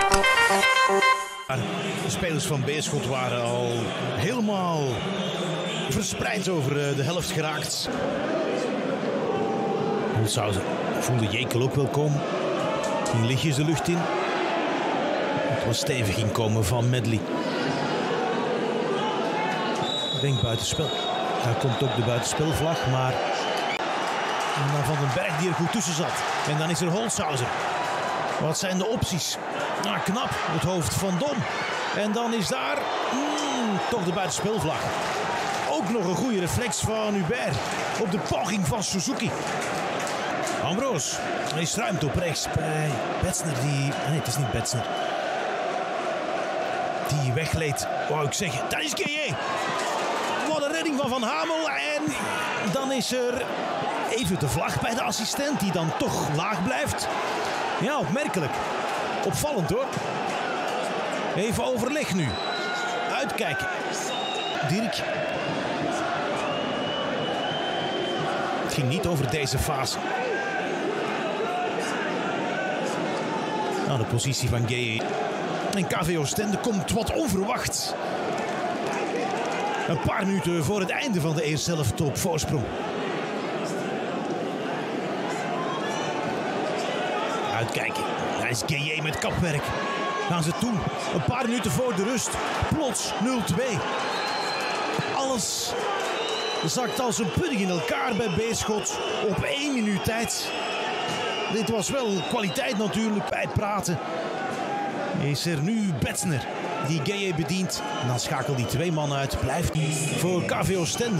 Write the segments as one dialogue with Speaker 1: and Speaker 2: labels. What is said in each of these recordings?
Speaker 1: De spelers van Beerschot waren al helemaal verspreid over de helft geraakt. Holshouser voelde Jekel ook wel komen. Ging lichtjes de lucht in. Het was stevig inkomen van Medley. Ik denk buitenspel. Daar komt ook de buitenspelvlag, maar dan Van den Berg die er goed tussen zat. En dan is er Holshouser. Wat zijn de opties? Nou, knap, het hoofd van Dom. En dan is daar toch de buitenspelvlag. Ook nog een goede reflex van Hubert op de poging van Suzuki. Ambroos, er is ruimte op rechts bij Betsner die... Nee, het is niet Betsner. Die wegleed, wou ik zeggen. Dat is Gueye. Wat een redding van Van Hamel. En dan is er even de vlag bij de assistent die dan toch laag blijft. Ja, opmerkelijk. Opvallend hoor. Even overleg nu. Uitkijken. Dirk. Het ging niet over deze fase. Nou, de positie van Gueye. En KV Oostende komt wat onverwacht. Een paar minuten voor het einde van de eerste helft op voorsprong. Uitkijken. Daar is Gueye met kapwerk. Gaan ze toe. Een paar minuten voor de rust. Plots 0-2. Alles zakt als een pudding in elkaar bij Beerschot. Op 1 minuut tijd. Dit was wel kwaliteit natuurlijk bij het praten. Is er nu Betsner die Gueye bedient. En dan schakelt die 2 man uit. Blijft voor KV Oostende.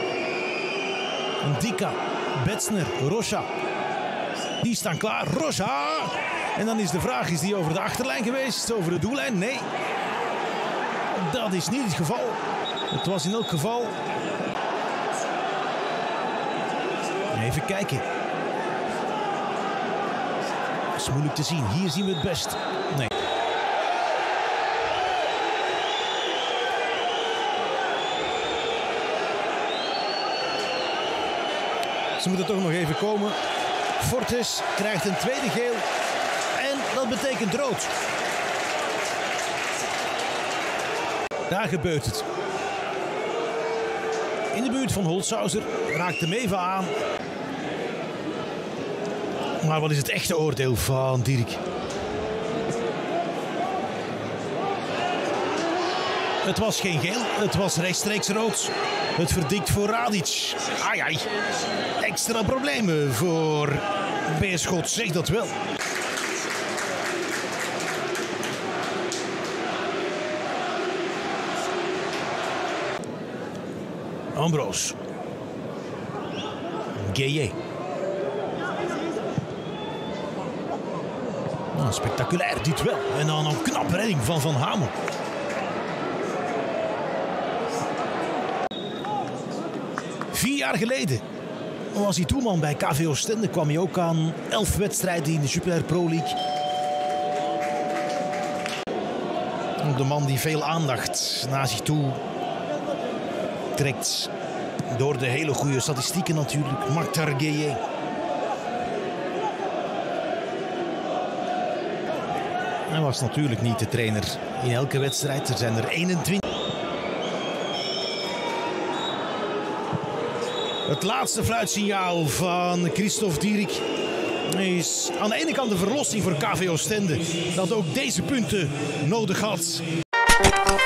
Speaker 1: Dika, Betsner, Rocha. Die staan klaar. Rocha! En dan is de vraag, is die over de achterlijn geweest? Over de doellijn? Nee. Dat is niet het geval. Het was in elk geval... Even kijken. Dat is moeilijk te zien. Hier zien we het best. Nee. Ze moeten toch nog even komen. Fortes krijgt een tweede geel. En dat betekent rood. Daar gebeurt het. In de buurt van Holshouser raakt hem even aan. Maar wat is het echte oordeel van Dirk? Het was geen geel, het was rechtstreeks rood. Het verdikt voor Radic. Ai ai. Extra problemen voor Beerschot, zeg dat wel. Ambroos. Gueye. Nou, spectaculair, dit wel. En dan een knappe redding van Van Hamel. Vier jaar geleden was hij toelman bij KV Oostende. Kwam hij ook aan 11 wedstrijden in de Jupiler Pro League. De man die veel aandacht naar zich toe trekt. Door de hele goede statistieken natuurlijk. Maktar Gueye. Hij was natuurlijk niet de trainer in elke wedstrijd. Er zijn er 21. Het laatste fluitsignaal van Christophe Dierik is aan de ene kant de verlossing voor KV Oostende. Dat ook deze punten nodig had.